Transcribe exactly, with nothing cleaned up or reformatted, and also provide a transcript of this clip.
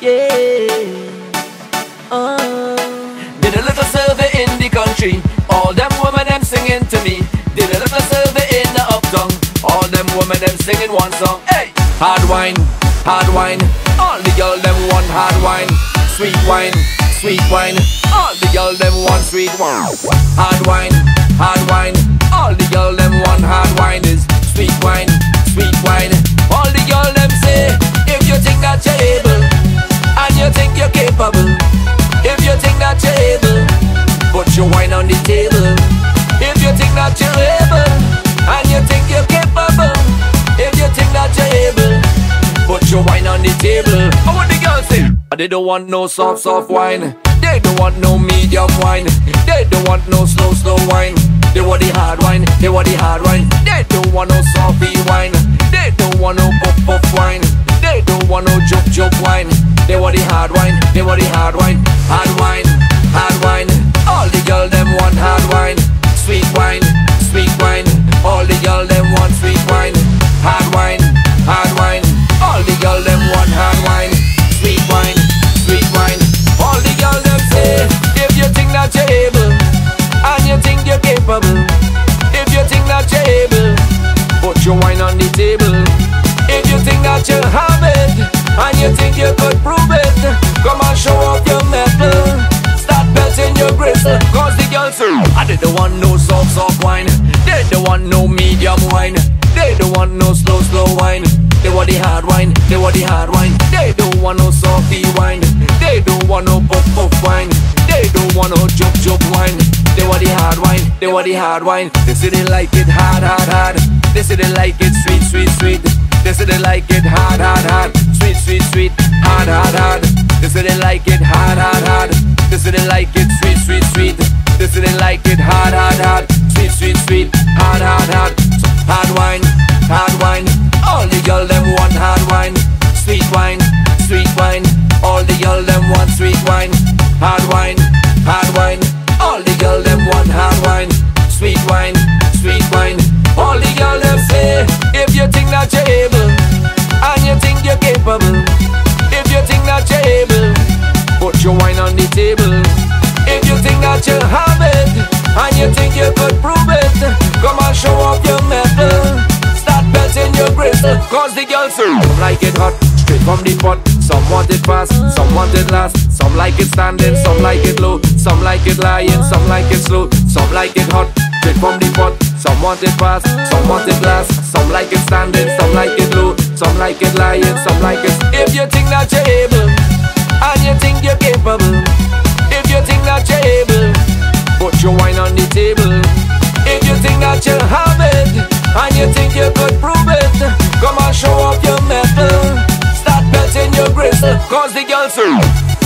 yeah. Oh. Did a little survey in the country, all them women them singing to me. Did a little survey in the uptown, all them women them singing one song. Hey, hard wine, hard wine, all the girl them want hard wine. Sweet wine, sweet wine, all the girl them want sweet wine. Hard wine, hard wine, all the girl them want hard wine is sweet wine, sweet wine. All the girl them say, if you think that you're able, and you think you're capable, if you think that you're able, put your wine on the table. If you think that you're able, and you think you're capable, if you think that you're able, put your wine on the table. And what the girls say? They don't want no soft, soft wine. They don't want no medium wine. They don't want no slow, slow wine. They want the hard wine. They want the hard wine. They don't want no softy wine. They don't want no puff, puff wine. They don't want no joke, joke wine. They want the hard wine. They want the hard wine. Hard wine, hard wine. All the girl them want hard wine. Sweet wine, sweet wine. All the girl them want sweet wine. Hard wine, hard wine. All the girl them want hard wine. Sweet wine, sweet wine. All the girl them say, if you think that you're able, and you think you're capable, if you think that you're able, put your wine on the table. If you think that you have it, and you think you could prove it, come and show off your metal. Start belting your gristle, cause the girls are, and they don't want no soft, soft wine. They don't want no medium wine. They don't want no slow, slow wine. They want the hard wine, they want the hard wine. They don't want no softy wine. They don't want no puff, puff wine. They don't want no joke, joke wine. They want the hard wine, they want the hard wine. They say they like it hard, hard, hard. They say they like it sweet, sweet, sweet. They say they like it hard, hard, hard. Sweet, sweet, sweet, hard, hard, hard. They say they like it hard, hard, hard. They say they like it sweet, sweet, sweet. They say they like it hard, hard, hard. Sweet, sweet, sweet, hard, hard, hard. Hard wine, hard wine. All the girl them want hard wine. Sweet wine, sweet wine. All the girl them want sweet wine. Hard wine, hard wine. All the girl them want hard wine. Sweet wine, sweet wine. All the girl them say, if you think that you're able, and you think you're capable, if you think that you're able, put your wine on the table. If you think that you have it, and you think you could prove it, come and show off your metal. Start belting your gristle, cause the girls are, some like it hot, straight from the pot. Some want it fast, some want it last. Some like it standing, some like it low. Some like it lying, some like it slow. Some like it hot, straight from the pot. Some want it fast, some want it last. Some like it standing, some like it low. Some like it lying, some like it. If you think that you're able, and you think you're capable, if you think that you're able, put your wine on the table. If you think that you have it, and you think you could prove it, come and show off your metal. Start belting your gristle, cause the girls are